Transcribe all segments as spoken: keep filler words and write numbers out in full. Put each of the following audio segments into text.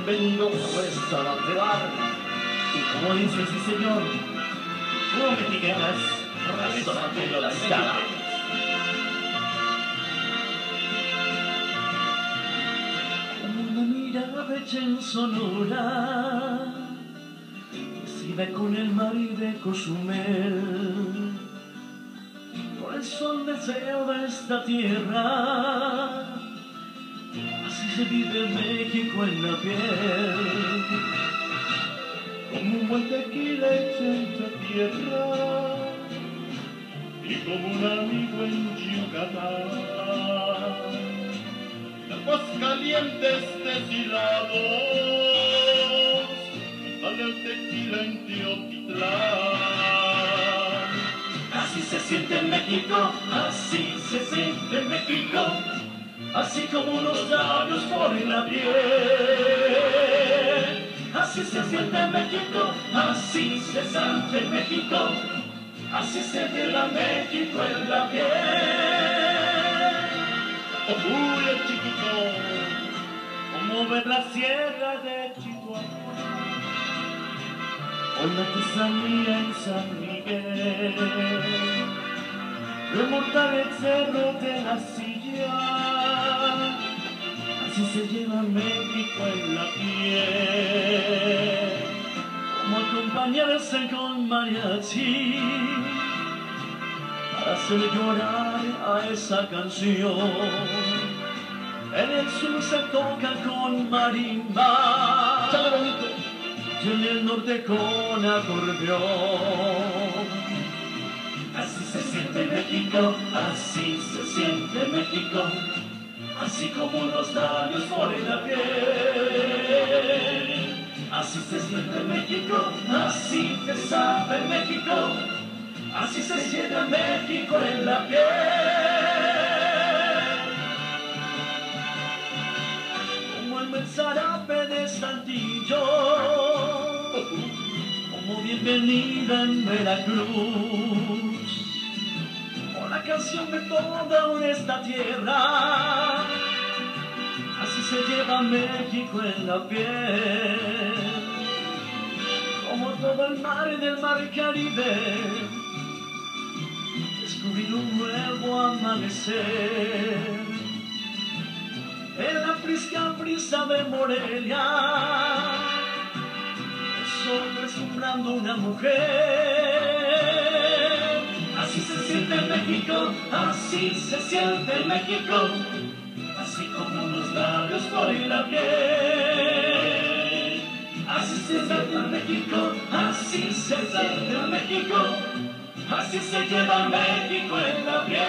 bienvenidos a un restaurante bar. Y como dice sí señor, como mexicanas, restaurante de la Scala. Una mirada hecha en Sonora, escribe con el mar y de Cozumel, por el sol deseo de esta tierra. Así se vive México en la piel, como un buen tequila hecho en esta tierra, y como un amigo en Yucatán. Aguas calientes deshilados, sale el tequila en Teotitlán. Así se siente México, así se siente México, así como unos labios por la piel. Así se siente México, así se siente México, así se lleva México en la piel. ¡Oye, chiquito! Como ver la sierra de Chihuahua, o la artesanía en San Miguel, remontar el cerro de la Silla. Así se lleva México en la piel, como acompañarse con mariachi, para hacer llorar a esa canción. En el sur se toca con marimba, y en el norte con acordeón. Así se siente México, así se siente México, así como unos labios por la piel. Así se siente México, así se sabe México, así se siente México en la piel. Como el buen zarape de Saltillo, como bienvenida en Veracruz, o la canción de toda esta tierra. Así se lleva México en la piel, como todo el mar del mar Caribe, descubrir un nuevo amanecer. En la fresca brisa de Morelia, el sol deslumbrando una mujer. Así se siente México, así se siente México, así como unos labios por la piel. Así se siente México, así se siente México, así se lleva México en la piel.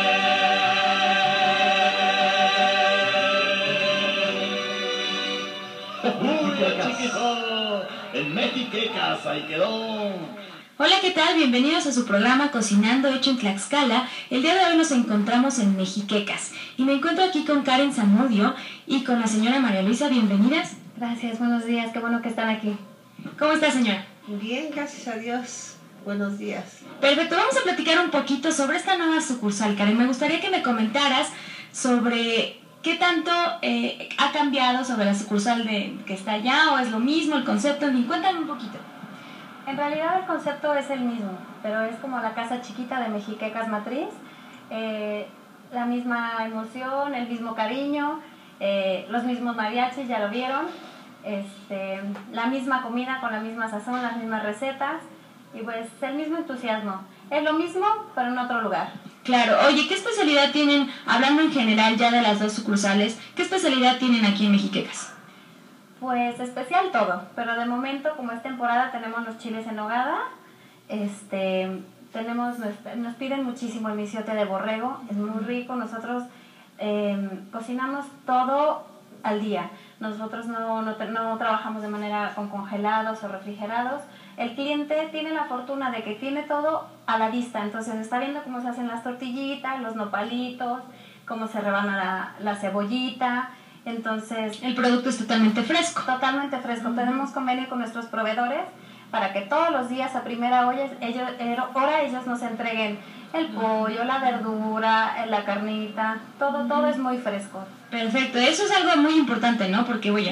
¡Uy, chiquito! En Mexicecas, ahí quedó. Hola, ¿qué tal? Bienvenidos a su programa Cocinando Hecho en Tlaxcala. El día de hoy nos encontramos en Mexicecas y me encuentro aquí con Karen Zamudio y con la señora María Luisa. Bienvenidas. Gracias, buenos días, qué bueno que están aquí. ¿Cómo está, señora? Bien, gracias a Dios. Buenos días. Perfecto, vamos a platicar un poquito sobre esta nueva sucursal, Karen. Me gustaría que me comentaras sobre qué tanto eh, ha cambiado sobre la sucursal de, que está allá, o es lo mismo, el concepto. Cuéntame un poquito. En realidad el concepto es el mismo, pero es como la casa chiquita de Mexicecas Matriz. Eh, la misma emoción, el mismo cariño, eh, los mismos mariachis, ya lo vieron. Este, la misma comida con la misma sazón, las mismas recetas y pues el mismo entusiasmo. Es lo mismo, pero en otro lugar. Claro. Oye, ¿qué especialidad tienen, hablando en general ya de las dos sucursales, qué especialidad tienen aquí en Mexicecas? Pues especial todo, pero de momento, como es temporada, tenemos los chiles en nogada, este, tenemos, nos piden muchísimo el misiote de borrego, es muy rico. Nosotros eh, cocinamos todo al día, nosotros no, no, no trabajamos de manera con congelados o refrigerados. El cliente tiene la fortuna de que tiene todo a la vista, entonces está viendo cómo se hacen las tortillitas, los nopalitos, cómo se rebana la, la cebollita. Entonces, el producto es totalmente fresco. Totalmente fresco. Uh-huh. Tenemos convenio con nuestros proveedores para que todos los días a primera hora ellos, hora ellos nos entreguen el pollo, la verdura, la carnita, todo, uh-huh. todo es muy fresco. Perfecto, eso es algo muy importante, ¿no? Porque, oye,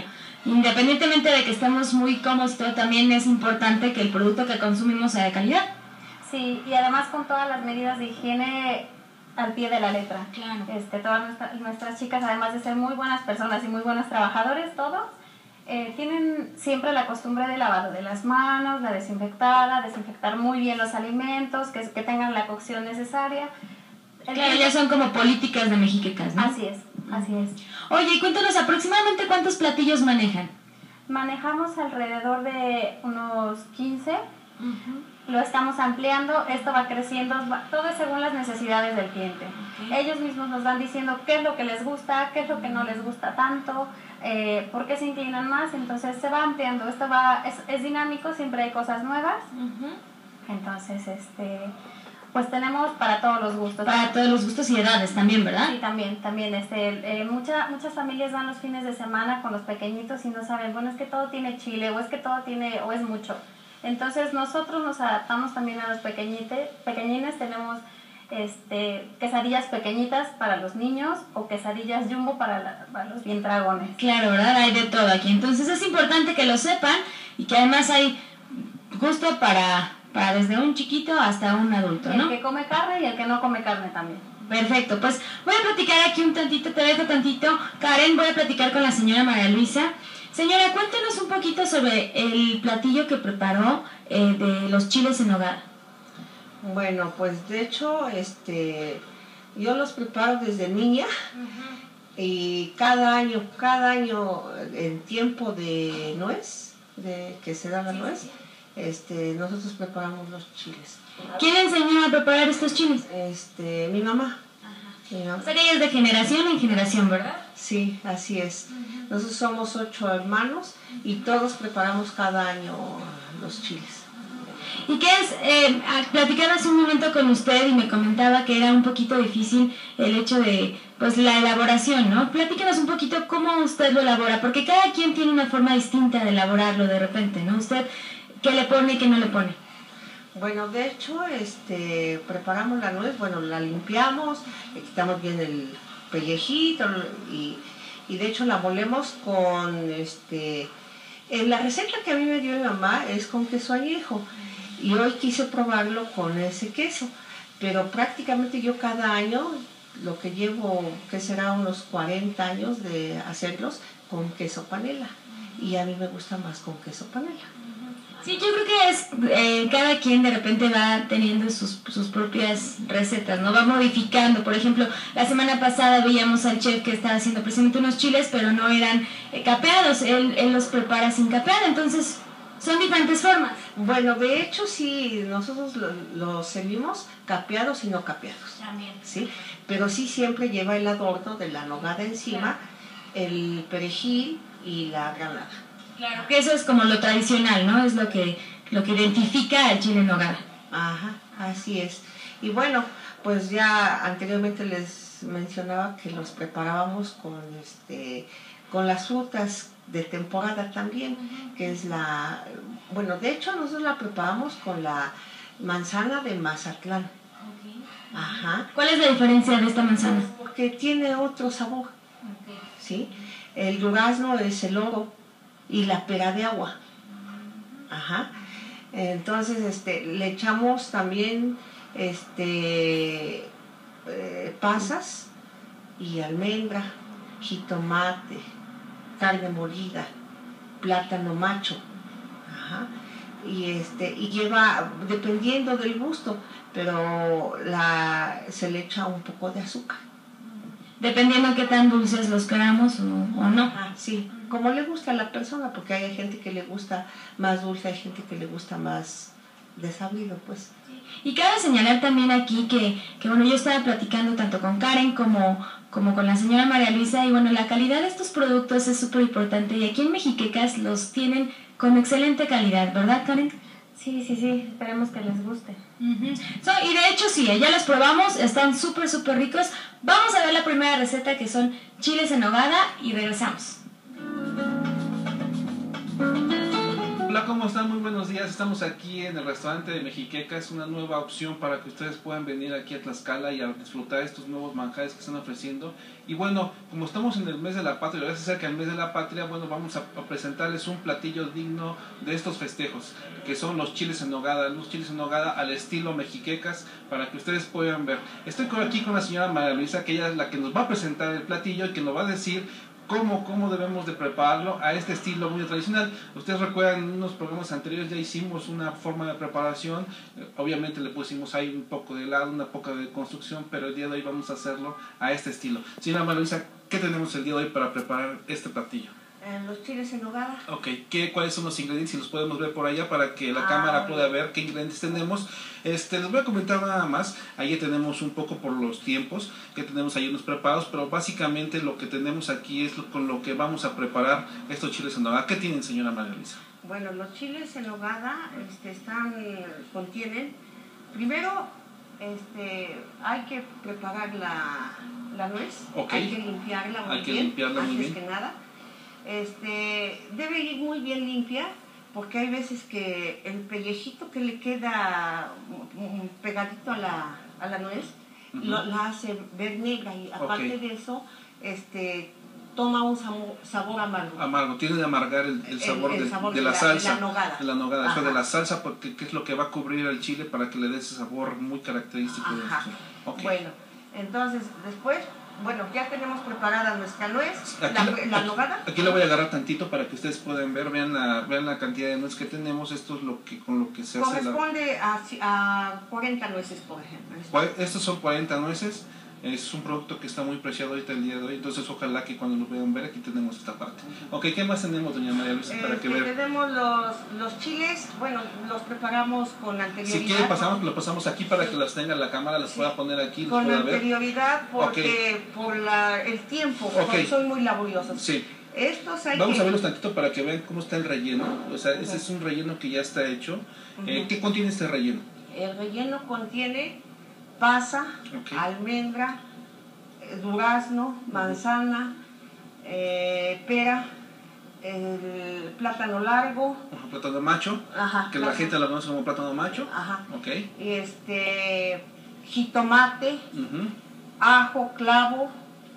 Independientemente de que estemos muy cómodos, todo, también es importante que el producto que consumimos sea de calidad. Sí, y además con todas las medidas de higiene al pie de la letra. Claro. Este, todas nuestra, nuestras chicas, además de ser muy buenas personas y muy buenos trabajadores, todos, eh, tienen siempre la costumbre de lavado de las manos, la desinfectada, desinfectar muy bien los alimentos, que, que tengan la cocción necesaria. Claro, ya son como políticas de Mexicacas, ¿no? Así es, así es. Oye, y cuéntanos aproximadamente cuántos platillos manejan. Manejamos alrededor de unos quince. Uh-huh. Lo estamos ampliando, esto va creciendo, va, todo es según las necesidades del cliente. Okay. Ellos mismos nos van diciendo qué es lo que les gusta, qué es lo que no les gusta tanto, eh, por qué se inclinan más, entonces se va ampliando, esto va, es, es dinámico, siempre hay cosas nuevas. Uh-huh. Entonces, este, pues tenemos para todos los gustos. Para todos los gustos y edades también, ¿verdad? Sí, también, también. Este, eh, mucha, muchas familias van los fines de semana con los pequeñitos y no saben, bueno, es que todo tiene chile, o es que todo tiene, o es mucho. Entonces nosotros nos adaptamos también a los pequeñites, pequeñines, tenemos este, quesadillas pequeñitas para los niños o quesadillas jumbo para, la, para los bien dragones. Claro, ¿verdad? Hay de todo aquí. Entonces es importante que lo sepan y que además hay gusto para, para desde un chiquito hasta un adulto, ¿no? El que come carne y el que no come carne también. Perfecto, pues voy a platicar aquí un tantito, te dejo tantito. Karen, voy a platicar con la señora María Luisa. Señora, cuéntenos un poquito sobre el platillo que preparó eh, de los chiles en nogada. Bueno, pues de hecho, este, yo los preparo desde niña. Uh-huh. Y cada año, cada año en tiempo de nuez, de que se da la sí, nuez, sí. Este, nosotros preparamos los chiles. ¿Quién le enseñó a preparar estos chiles? Este, mi mamá. Ajá. Mi mamá. O sea que ella es de generación en generación, ¿verdad? Sí, así es. Uh-huh. Nosotros somos ocho hermanos y todos preparamos cada año los chiles. ¿Y qué es? Eh, platicaba hace un momento con usted y me comentaba que era un poquito difícil el hecho de, pues, la elaboración, ¿no? Platícanos un poquito cómo usted lo elabora, porque cada quien tiene una forma distinta de elaborarlo de repente, ¿no? ¿Usted qué le pone y qué no le pone? Bueno, de hecho, este, preparamos la nuez, bueno, la limpiamos, le quitamos bien el pellejito y, y de hecho la molemos con, este, en la receta que a mí me dio mi mamá es con queso añejo. Y hoy quise probarlo con ese queso, pero prácticamente yo cada año, lo que llevo, que será unos cuarenta años de hacerlos con queso panela. Y a mí me gusta más con queso panela. Sí, yo creo que es, eh, cada quien de repente va teniendo sus, sus propias recetas, ¿no? Va modificando. Por ejemplo, la semana pasada veíamos al chef que estaba haciendo precisamente unos chiles, pero no eran eh, capeados. Él, él los prepara sin capear, entonces son diferentes formas. Bueno, de hecho sí, nosotros los lo servimos capeados y no capeados. También. Sí, pero sí siempre lleva el adorno de la nogada encima, claro. El perejil y la granada. Claro, que eso es como lo tradicional, ¿no? Es lo que, lo que identifica al chile en nogada. Ajá, así es. Y bueno, pues ya anteriormente les mencionaba que los preparábamos con, este, con las frutas de temporada también, uh-huh. Que es la, bueno, de hecho nosotros la preparamos con la manzana de Mazatlán. Okay. Ajá. ¿Cuál es la diferencia de esta manzana? Porque tiene otro sabor, okay. ¿Sí? El durazno es el oro y la pera de agua. Ajá. Entonces, este, le echamos también, este, eh, pasas y almendra, jitomate, carne molida, plátano macho, ajá, y este y lleva, dependiendo del gusto, pero la se le echa un poco de azúcar. Dependiendo de qué tan dulces los queramos o, o no. Ah, sí, como le gusta a la persona, porque hay gente que le gusta más dulce, hay gente que le gusta más desabrido, pues. Y cabe señalar también aquí que, que bueno, yo estaba platicando tanto con Karen como, como con la señora María Luisa, y bueno, la calidad de estos productos es súper importante, y aquí en Mexicacas los tienen con excelente calidad, ¿verdad, Karen? Sí, sí, sí, esperemos que les guste. Uh-huh. So, y de hecho sí, ya los probamos, están súper, súper ricos. Vamos a ver la primera receta, que son chiles en nogada, y regresamos. Hola, ¿cómo están? Muy buenos días. Estamos aquí en el restaurante de Mexiqueca. Es una nueva opción para que ustedes puedan venir aquí a Tlaxcala y a disfrutar estos nuevos manjares que están ofreciendo. Y bueno, como estamos en el mes de la patria, ahora se acerca el mes de la patria, bueno, vamos a, a presentarles un platillo digno de estos festejos, que son los chiles en nogada, los chiles en nogada al estilo Mexiquecas, para que ustedes puedan ver. Estoy aquí con la señora María Luisa, que ella es la que nos va a presentar el platillo y que nos va a decir Cómo, cómo debemos de prepararlo a este estilo muy tradicional. Ustedes recuerdan, en unos programas anteriores ya hicimos una forma de preparación, obviamente le pusimos ahí un poco de helado, una poca de construcción, pero el día de hoy vamos a hacerlo a este estilo. Señora Maluisa, ¿qué tenemos el día de hoy para preparar este platillo? Eh, los chiles en nogada. Ok, ¿qué, ¿cuáles son los ingredientes? Si los podemos ver por allá para que la ah, cámara pueda ver qué ingredientes tenemos. Este, les voy a comentar nada más. Ahí tenemos un poco por los tiempos que tenemos ahí unos preparados, pero básicamente lo que tenemos aquí es lo, con lo que vamos a preparar estos chiles en nogada. ¿Qué tienen, señora María Luisa? Bueno, los chiles en nogada este, están, contienen, primero este, hay que preparar la, la nuez, okay. Hay que limpiarla muy hay que bien, limpiarla antes muy bien. que nada. Este, debe ir muy bien limpia, porque hay veces que el pellejito que le queda pegadito a la, a la nuez, uh-huh. lo, la hace ver negra, y aparte okay. de eso, este, toma un sabor, sabor amargo. Amargo, tiene de amargar el, el, sabor, el, el de, sabor de, de la, la salsa. De la nogada. De la nogada, eso de la salsa, porque que es lo que va a cubrir el chile para que le dé ese sabor muy característico. Ajá. De okay. Bueno, entonces, después... Bueno, ya tenemos preparada nuestra nuez, aquí, la, la aquí, nogada. Aquí la voy a agarrar tantito para que ustedes puedan ver, vean la, vean la cantidad de nuez que tenemos. Esto es lo que con lo que se hace. Corresponde la... a, a cuarenta nueces, por ejemplo. Estos son cuarenta nueces. Es un producto que está muy preciado ahorita el día de hoy, entonces ojalá que cuando lo puedan ver aquí tenemos esta parte. Ok, ¿qué más tenemos, doña María Luisa, para este, que vean? Tenemos los, los chiles, bueno, los preparamos con anterioridad. Si quiere pasamos, lo pasamos aquí para que las tenga la cámara, las sí. pueda poner aquí, los con pueda anterioridad ver. Porque okay. por la, el tiempo, okay. porque son muy laboriosos. Sí. Estos hay Vamos que... a verlos tantito para que vean cómo está el relleno, o sea, ese uh-huh. es un relleno que ya está hecho. Uh-huh. eh, ¿Qué contiene este relleno? El relleno contiene pasa, okay. almendra, durazno, manzana, eh, pera, el plátano largo, uh, plátano macho, ajá, que plátano. La gente lo conoce como plátano macho, ajá. Okay. Y este jitomate, uh-huh. ajo, clavo,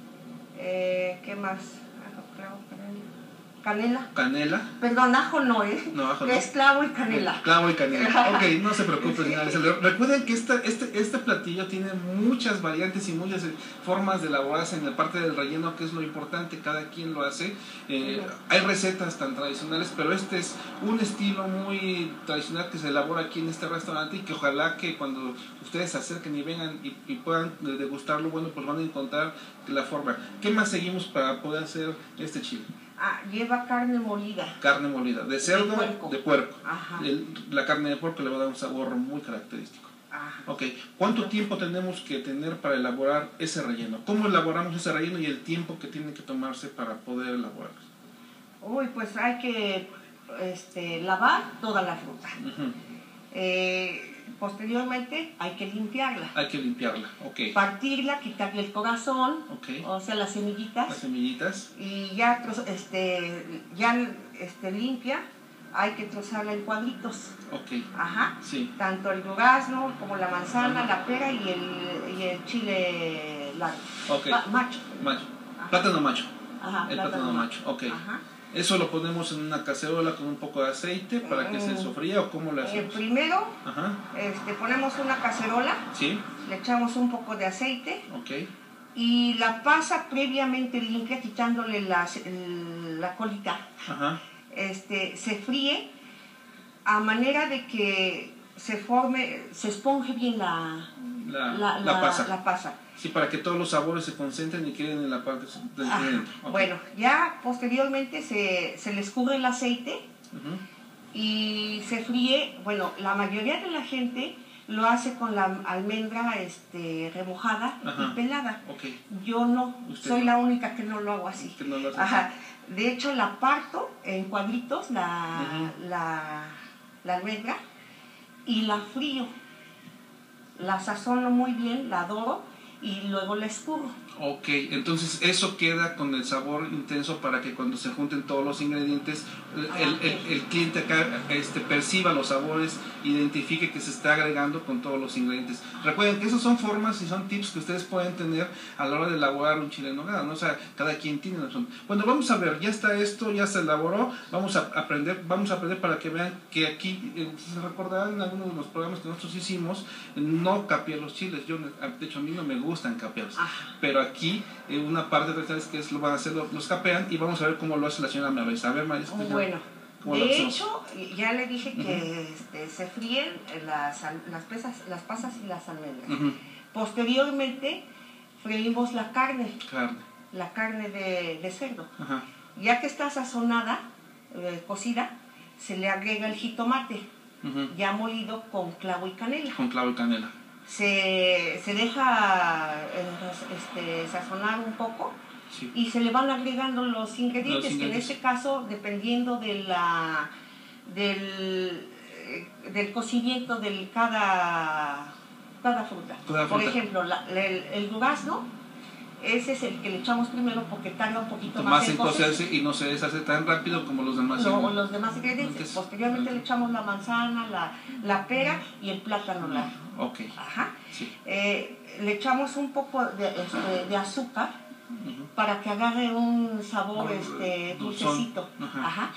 eh, ¿qué más? Ajo, clavo, canela. Canela. Canela. Perdón, ajo no, ¿eh? No, ajo no. Es clavo y canela. Clavo y canela. Ok, no se preocupen, señores. Recuerden que este, este, este platillo tiene muchas variantes y muchas formas de elaborarse en la parte del relleno, que es lo importante, cada quien lo hace. Eh, hay recetas tan tradicionales, pero este es un estilo muy tradicional que se elabora aquí en este restaurante y que ojalá que cuando ustedes se acerquen y vengan y, y puedan degustarlo, bueno, pues van a encontrar la forma. ¿Qué más seguimos para poder hacer este chile? Ah, lleva carne molida. Carne molida, de cerdo, de puerco. De puerco. Ajá. El, la carne de puerco le va a dar un sabor muy característico. Ajá. Ok, ¿cuánto tiempo tenemos que tener para elaborar ese relleno? ¿Cómo elaboramos ese relleno y el tiempo que tiene que tomarse para poder elaborarlo? Uy, pues hay que este, lavar toda la fruta. Uh-huh. eh, posteriormente hay que limpiarla. Hay que limpiarla, ok. Partirla, quitarle el corazón, okay. o sea, las semillitas. Las semillitas. Y ya, este, ya este, limpia, hay que trozarla en cuadritos. Ok. Ajá. Sí. Tanto el durazno como la manzana, la pera y el, y el chile largo. Ok. Ma macho. Macho. Plátano macho. Ajá. El plátano, plátano macho, ok. Ajá. ¿Eso lo ponemos en una cacerola con un poco de aceite para que se sofría o cómo lo hacemos? Eh, primero Ajá. Este, ponemos una cacerola, ¿sí? Le echamos un poco de aceite, okay. y la pasa previamente limpia, quitándole la, la colita. Ajá. Este, se fríe a manera de que se forme, se esponje bien la, la, la, la, la, pasa. la pasa. Sí, para que todos los sabores se concentren y queden en la parte del dentro. Okay. Bueno, ya posteriormente se, se le escurre el aceite, uh-huh. y se fríe. Bueno, la mayoría de la gente lo hace con la almendra este, remojada, ajá. y pelada. Okay. Yo no, ¿Usted soy no? la única que no lo hago así. ¿Que no lo hace? Ajá. De hecho, la parto en cuadritos, la, uh-huh. la, la almendra, y la frío. La sazono muy bien, la adoro. y luego la escurro. Ok, entonces eso queda con el sabor intenso para que cuando se junten todos los ingredientes, el, el, el, el cliente acá este, perciba los sabores, identifique que se está agregando con todos los ingredientes. Recuerden que esas son formas y son tips que ustedes pueden tener a la hora de elaborar un chile en nogada, ¿no? O sea, cada quien tiene la razón. Bueno, vamos a ver, ya está esto, ya se elaboró, vamos a aprender, vamos a aprender para que vean que aquí, eh, si se recordarán en algunos de los programas que nosotros hicimos, no capeé los chiles. Yo, de hecho, a mí no me gustan capeados, pero aquí eh, una parte de ustedes que es, lo van a hacer, lo, los capean y vamos a ver cómo lo hace la señora Marisa. A ver, Marisa. Oh, bueno, de hecho, ya le dije que uh-huh. este, se fríen las, las, pesas, las pasas y las almendras. Uh-huh. Posteriormente, freímos la carne, carne. la carne de, de cerdo. Uh-huh. Ya que está sazonada, eh, cocida, se le agrega el jitomate, uh-huh. ya molido con clavo y canela. Con clavo y canela. Se, se deja este, sazonar un poco, sí. y se le van agregando los ingredientes, los ingredientes, que en este caso, dependiendo de la, del, del cocimiento de cada, cada fruta. Cada Por fruta. ejemplo, la, el, el durazno, ese es el que le echamos primero porque tarda un poquito más, más en cocerse y no se deshace tan rápido como los demás. No, los demás ingredientes. Posteriormente le echamos la manzana, la, la pera y el plátano largo. Ok. Ajá. Sí. Eh, le echamos un poco de, este, de azúcar, uh-huh. para que agarre un sabor este, dulcecito. Uh-huh. Ajá.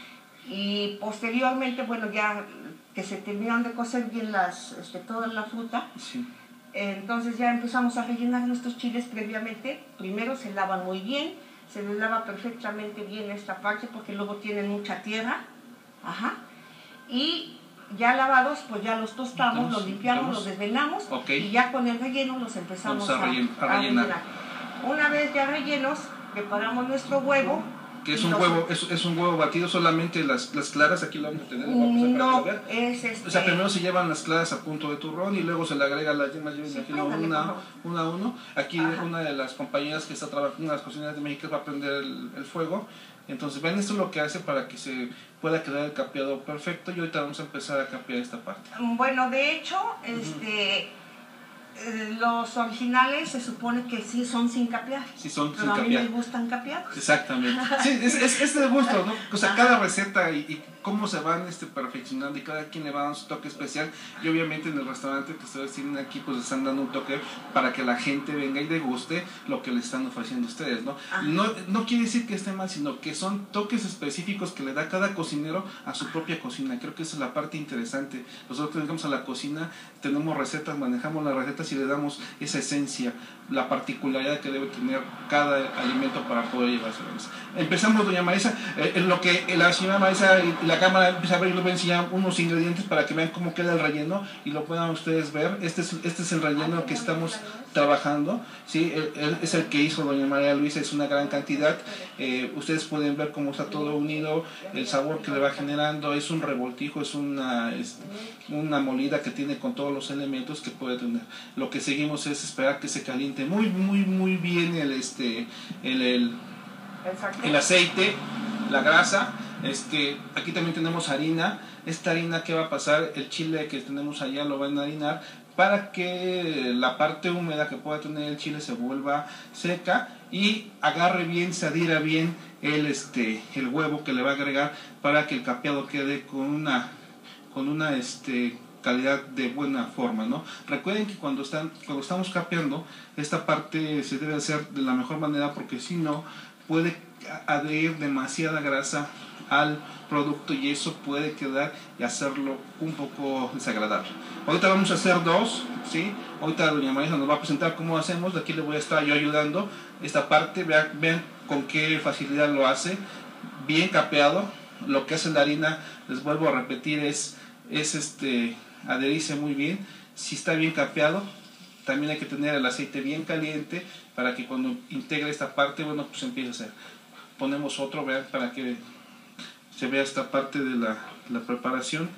Y posteriormente, bueno, ya que se terminan de cocer bien las, este, toda la fruta, sí. entonces ya empezamos a rellenar nuestros chiles previamente. Primero se lavan muy bien, se les lava perfectamente bien esta parte porque luego tienen mucha tierra. Ajá. Y ya lavados, pues ya los tostamos, Entonces, los limpiamos, ¿vamos? Los desvelamos, okay. y ya con el relleno los empezamos a, rellen a, a rellenar. rellenar. Una vez ya rellenos, preparamos nuestro huevo. Que es un huevo, es, es un huevo batido, solamente las, las claras, aquí lo vamos a tener. No, es este... O sea, primero se llevan las claras a punto de turrón y luego se le agrega las yemas, yo me imagino, una, una a uno. Aquí Ajá. una de las compañeras que está trabajando, una de las cocineras de México, va a prender el, el fuego. Entonces, ven, esto es lo que hace para que se pueda quedar el capeado perfecto, y ahorita vamos a empezar a capear esta parte. Bueno, de hecho, este... los originales se supone que sí son sin capear, sí son pero sin a mí capear. me gustan capeados. Exactamente. Sí, es, es, es de gusto, ¿no? O sea, cada receta y, y cómo se van este, perfeccionando, y cada quien le va dando su toque especial, y obviamente en el restaurante que ustedes tienen aquí pues están dando un toque para que la gente venga y deguste lo que le están ofreciendo ustedes, ¿no? No, no quiere decir que esté mal, sino que son toques específicos que le da cada cocinero a su propia cocina. Creo que esa es la parte interesante. Nosotros llegamos a la cocina, tenemos recetas, manejamos las recetas y le damos esa esencia, la particularidad que debe tener cada alimento para poder llevarse a la mesa. Empezamos, doña Marisa, eh, en lo que la señora Marisa y la cámara empieza a ver, y les voy a enseñar unos ingredientes para que vean cómo queda el relleno y lo puedan ustedes ver. Este es, este es el relleno que estamos trabajando, ¿sí? El, el, es el que hizo doña María Luisa, es una gran cantidad. Eh, ustedes pueden ver cómo está todo unido, el sabor que le va generando, es un revoltijo, es una, es una molida que tiene con todos los elementos que puede tener. Lo que seguimos es esperar que se caliente muy, muy, muy bien el, este, el, el, el aceite, la grasa. Este, aquí también tenemos harina. Esta harina, ¿qué va a pasar? El chile que tenemos allá lo van a harinar para que la parte húmeda que pueda tener el chile se vuelva seca y agarre bien, se adhiera bien el, este, el huevo que le va a agregar para que el capeado quede con una, con una este, calidad de buena forma, ¿no? Recuerden que cuando, están, cuando estamos capeando, esta parte se debe hacer de la mejor manera, porque si no puede adherir demasiada grasa al producto y eso puede quedar y hacerlo un poco desagradable. Ahorita vamos a hacer dos, ¿sí? Ahorita doña Marisa nos va a presentar cómo hacemos. De aquí le voy a estar yo ayudando esta parte. Vean, vean con qué facilidad lo hace, bien capeado. Lo que hace la harina, les vuelvo a repetir, es, es este, adherirse muy bien. Si está bien capeado, también hay que tener el aceite bien caliente para que cuando integre esta parte, bueno, pues empiece a hacer. Ponemos otro, vean, para que se vea esta parte de la, la preparación.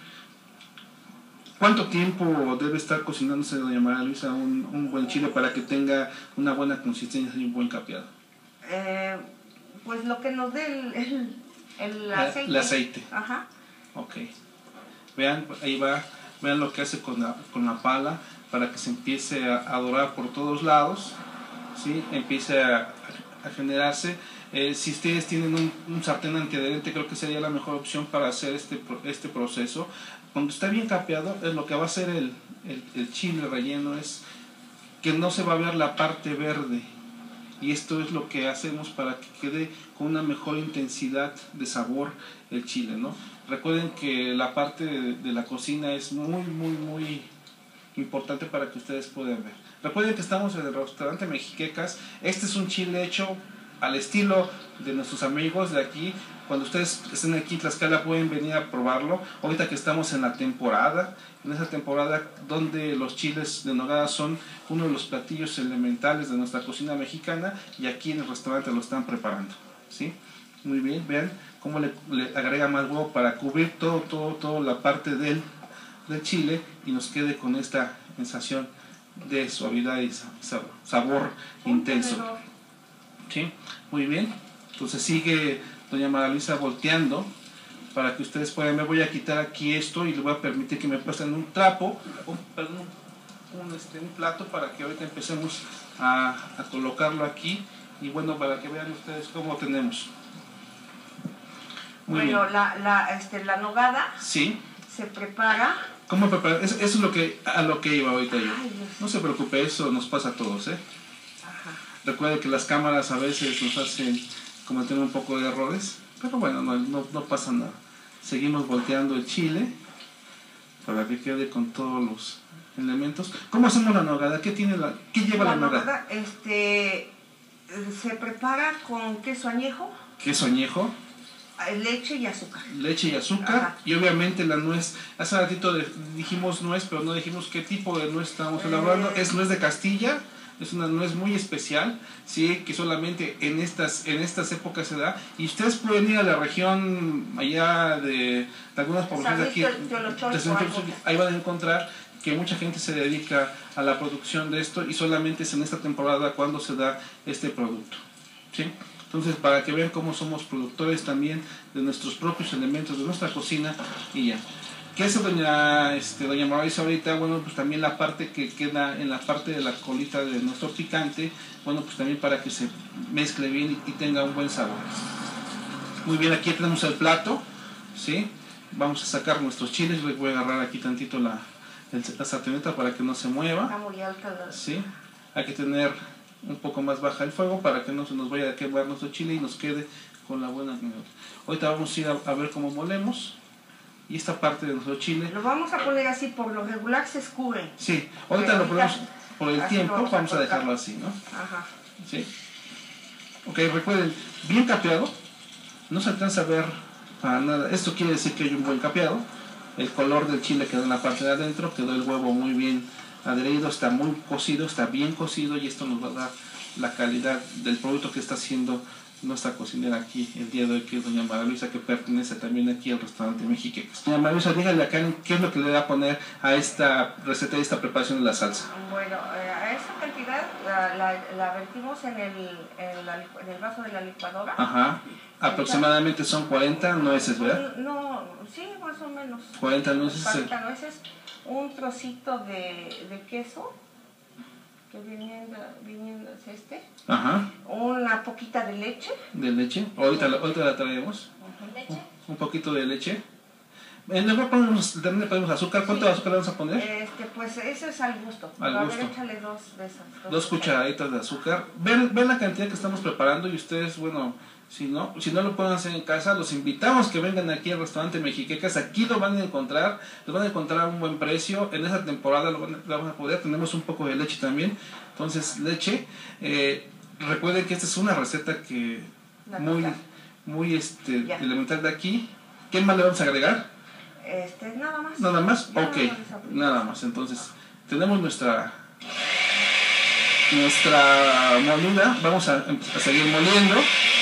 ¿Cuánto tiempo debe estar cocinándose, doña María Luisa, un, un buen chile para que tenga una buena consistencia y un buen capeado? Eh, pues lo que nos dé el, el, el aceite. El aceite. Ajá. Ok. Vean, ahí va, vean lo que hace con la, con la pala. para que se empiece a, a dorar por todos lados, ¿sí? Empiece a, a generarse. Eh, si ustedes tienen un, un sartén antiadherente, creo que sería la mejor opción para hacer este, este proceso. Cuando está bien capeado, es lo que va a hacer el, el, el chile relleno, es que no se va a ver la parte verde. Y esto es lo que hacemos para que quede con una mejor intensidad de sabor el chile, ¿no? Recuerden que la parte de, de la cocina es muy, muy, muy importante para que ustedes puedan ver. Recuerden que estamos en el restaurante Mexiquecas. Este es un chile hecho al estilo de nuestros amigos de aquí. Cuando ustedes estén aquí en Tlaxcala pueden venir a probarlo. Ahorita que estamos en la temporada, en esa temporada donde los chiles de nogada son uno de los platillos elementales de nuestra cocina mexicana, y aquí en el restaurante lo están preparando, ¿sí? Muy bien, vean cómo le, le agrega más huevo para cubrir todo, todo, toda la parte del, del chile, y nos quede con esta sensación de suavidad y sabor intenso. ¿Sí? Muy bien, entonces sigue doña María Luisa volteando para que ustedes puedan ver. Voy a quitar aquí esto y le voy a permitir que me pasen un trapo, un, perdón, un, este, un plato, para que ahorita empecemos a, a colocarlo aquí, y bueno, para que vean ustedes cómo tenemos. Muy bueno, bien. La, la, este, la nogada sí. se prepara. ¿Cómo preparar? Eso, eso es lo que, a lo que iba ahorita yo. Ay, no se preocupe, eso nos pasa a todos, ¿eh? Recuerden que las cámaras a veces nos hacen cometer un poco de errores, pero bueno, no, no, no pasa nada. Seguimos volteando el chile para que quede con todos los elementos. ¿Cómo hacemos la nogada? ¿Qué, tiene la, qué lleva la, la nogada? nogada este, se prepara con queso añejo. Queso añejo. Leche y azúcar. Leche y azúcar. Ajá. Y obviamente la nuez. Hace ratito de, dijimos nuez, pero no dijimos qué tipo de nuez estamos elaborando. Eh. Es nuez de Castilla. Es una nuez muy especial, sí, que solamente en estas en estas épocas se da. Y ustedes pueden ir a la región allá de, de algunas poblaciones de aquí, de, ahí van a encontrar que mucha gente se dedica a la producción de esto, y solamente es en esta temporada cuando se da este producto, ¿sí? Entonces, para que vean cómo somos productores también de nuestros propios elementos, de nuestra cocina, y ya. ¿Qué hace doña, este, doña Mauricio ahorita? Bueno, pues también la parte que queda en la parte de la colita de nuestro picante, bueno, pues también para que se mezcle bien y, y tenga un buen sabor. Muy bien, aquí tenemos el plato, ¿sí? Vamos a sacar nuestros chiles. Les voy a agarrar aquí tantito la, el, la sarteneta para que no se mueva. Está muy alta la... ¿Sí? Hay que tener un poco más baja el fuego para que no se nos vaya a quemar nuestro chile y nos quede con la buena minuta. Ahorita vamos a ir a, a ver cómo molemos. Y esta parte de nuestro chile lo vamos a poner así, por lo regular se escurre. Sí, ahorita lo ponemos por el tiempo, vamos a, vamos a dejarlo así, ¿no? Ajá. ¿Sí? Ok, recuerden, bien capeado, no se alcanza a ver para nada. Esto quiere decir que hay un buen capeado. El color del chile quedó en la parte de adentro, quedó el huevo muy bien adherido, está muy cocido, está bien cocido, y esto nos va a dar la calidad del producto que está haciendo nuestra cocinera aquí el día de hoy, que es doña María Luisa, que pertenece también aquí al restaurante Mexiquecas. Doña María Luisa, dígale acá qué es lo que le va a poner a esta receta y esta preparación de la salsa. Bueno, eh, a esa cantidad la, la, la vertimos en el, en, la, en el vaso de la licuadora. Ajá. Aproximadamente son cuarenta nueces, ¿verdad? No, sí, más o menos. cuarenta nueces. cuarenta nueces, un trocito de, de queso, que viniendo, viniendo es este. Ajá. Una poquita de leche. De leche. Ahorita, la, ahorita la traemos. ¿Leche? Un, un poquito de leche. En lugar ponemos, también le ponemos azúcar. ¿Cuánto sí. azúcar le vamos a poner? Este, pues eso es al gusto. Al Pero gusto. A ver, échale dos de esas. Dos, dos cucharaditas de azúcar. Ven, ven la cantidad que estamos preparando, y ustedes, bueno, si no, si no lo pueden hacer en casa, los invitamos que vengan aquí al restaurante Mexiquecas. Aquí lo van a encontrar, lo van a encontrar a un buen precio. En esa temporada lo van a, lo van a poder. Tenemos un poco de leche también. Entonces, leche. Eh, recuerden que esta es una receta que muy, muy este, elemental de aquí. ¿Qué más le vamos a agregar? Este, nada más. ¿Nada más? Ya ok, nada más. Entonces, tenemos nuestra nuestra molida. Vamos a, a seguir moliendo.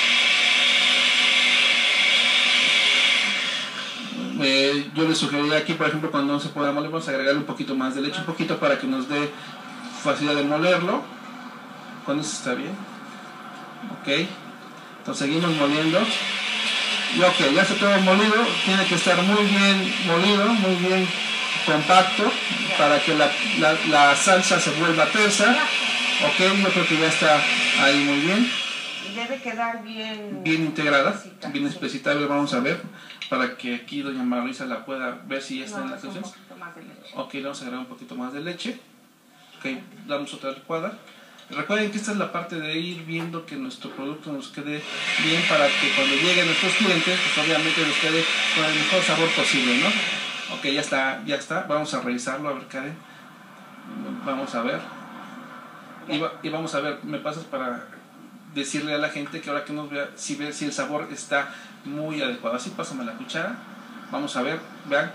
Eh, yo les sugeriría aquí, por ejemplo, cuando no se pueda moler, vamos a agregarle un poquito más de leche, un poquito para que nos dé facilidad de molerlo. Con eso está bien. Ok, entonces seguimos moliendo. Y ok, ya está todo molido. Tiene que estar muy bien molido, muy bien compacto para que la, la, la salsa se vuelva tersa. Ok, yo creo que ya está ahí muy bien. Debe quedar bien... Bien integrada, espesita, bien sí. espesita. Vamos a ver, para que aquí doña María Luisa la pueda ver si ya está No, en la es un sesión. poquito más de leche. Ok, le vamos a agregar un poquito más de leche. Ok, damos otra licuada. Recuerden que esta es la parte de ir viendo que nuestro producto nos quede bien para que cuando lleguen nuestros clientes, pues obviamente nos quede con el mejor sabor posible, ¿no? Ok, ya está, ya está. Vamos a revisarlo, a ver, Karen. Vamos a ver. Y, va, y vamos a ver, me pasas para decirle a la gente que ahora que nos vea, si ve si el sabor está muy adecuado. Así, pásame la cuchara. Vamos a ver, vean.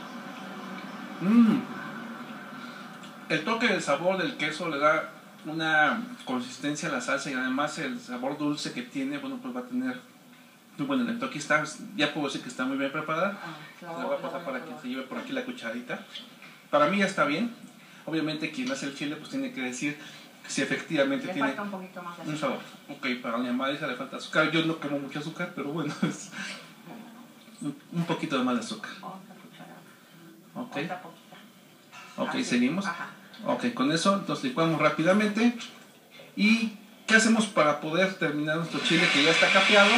Mmm. El toque del sabor del queso le da una consistencia a la salsa y además el sabor dulce que tiene, bueno, pues va a tener muy buen elemento. Aquí está, ya puedo decir que está muy bien preparada. Ah, claro, Se la voy a pasar para que se lleve por aquí la cucharadita. Para mí ya está bien. Obviamente quien hace el chile pues tiene que decir si efectivamente le tiene falta un poquito más de un sabor. Ok, para mi madre le falta azúcar. Yo no como mucho azúcar, pero bueno, es un, un poquito de más de azúcar. Otra cucharada. Ok, Otra poquita. ok, Así. seguimos. Ajá. Ok, con eso entonces licuamos rápidamente. ¿Y qué hacemos para poder terminar nuestro chile que ya está capeado?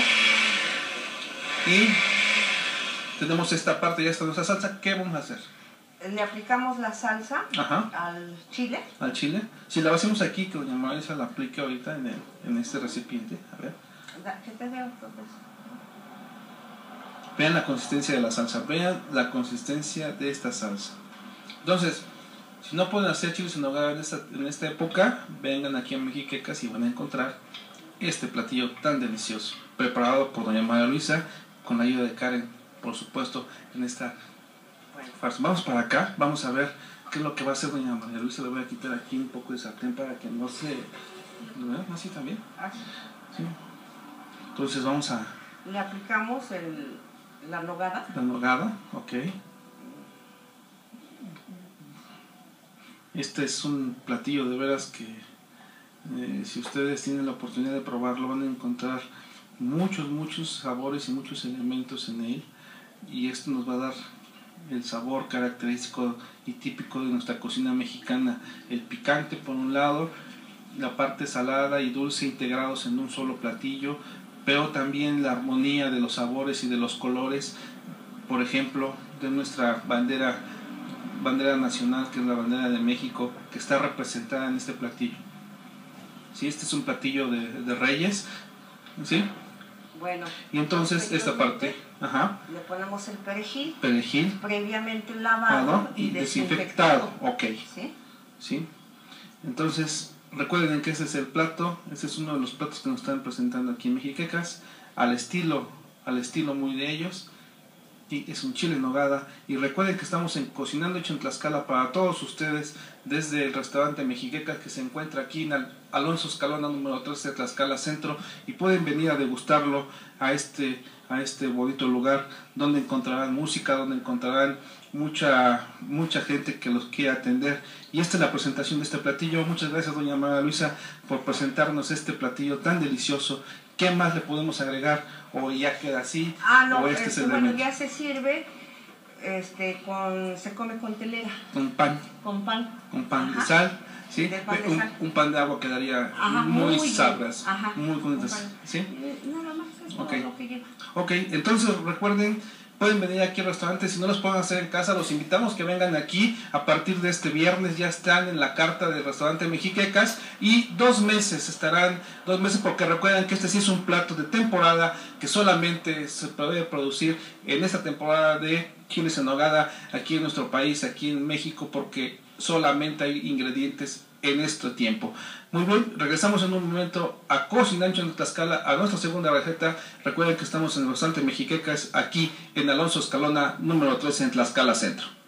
Y tenemos esta parte, ya está nuestra salsa. ¿Qué vamos a hacer? Le aplicamos la salsa Ajá. al chile. Al chile. Si la hacemos aquí, que doña Marisa la aplique ahorita en, el, en este recipiente. A ver. Da- ¿Qué te veo? Entonces, Vean la consistencia de la salsa. Vean la consistencia de esta salsa. Entonces, si no pueden hacer chiles en nogada en esta, en esta época, vengan aquí a Mexiquecas y van a encontrar este platillo tan delicioso, preparado por doña María Luisa, con la ayuda de Karen, por supuesto, en esta farsa. Vamos para acá, vamos a ver qué es lo que va a hacer doña María Luisa. Le voy a quitar aquí un poco de sartén para que no se... ¿No? ¿Así también? así. Sí. Entonces vamos a... Le aplicamos el, la nogada. La nogada, ok. Este es un platillo de veras que eh, si ustedes tienen la oportunidad de probarlo van a encontrar muchos, muchos sabores y muchos elementos en él, y esto nos va a dar el sabor característico y típico de nuestra cocina mexicana. El picante por un lado, la parte salada y dulce integrados en un solo platillo, pero también la armonía de los sabores y de los colores, por ejemplo, de nuestra bandera bandera nacional, que es la bandera de México, que está representada en este platillo. ¿Sí? Este es un platillo de, de reyes, ¿sí? Bueno. Y entonces esta parte, ajá, le ponemos el perejil, perejil, previamente lavado y y desinfectado, desinfectado. ok, ¿Sí? ¿sí? Entonces, recuerden que ese es el plato, este es uno de los platos que nos están presentando aquí en Mexiquecas, al estilo, al estilo muy de ellos. Y es un chile en nogada. Y recuerden que estamos en Cocinando Hecho en Tlaxcala para todos ustedes desde el restaurante Mexiquecas, que se encuentra aquí en Al Alonso Escalona número trece de Tlaxcala Centro, y pueden venir a degustarlo a este, a este bonito lugar donde encontrarán música, donde encontrarán mucha, mucha gente que los quiere atender. Y esta es la presentación de este platillo. Muchas gracias doña María Luisa por presentarnos este platillo tan delicioso. ¿Qué más le podemos agregar? ¿O ya queda así? Ah, no, ¿O este este, es el bueno, elemento? ya se sirve, este, con, se come con telera, Con pan, con pan. con pan de Ajá. sal, ¿sí? De pan de un, sal. un pan de agua quedaría Ajá, muy, muy sabroso, bien. Ajá, muy un bonito, pan. ¿sí? Eh, Nada más es todo Ok. lo que lleva. Ok, entonces recuerden, pueden venir aquí al restaurante, si no los pueden hacer en casa, los invitamos que vengan aquí a partir de este viernes, ya están en la carta del restaurante Mexiquecas, y dos meses estarán, dos meses, porque recuerden que este sí es un plato de temporada que solamente se puede producir en esta temporada de chiles en nogada aquí en nuestro país, aquí en México, porque solamente hay ingredientes en este tiempo. Muy bien, regresamos en un momento a Cocinando en Tlaxcala, a nuestra segunda receta. Recuerden que estamos en el restaurante Mexiquecas, aquí en Alonso Escalona número trece en Tlaxcala Centro.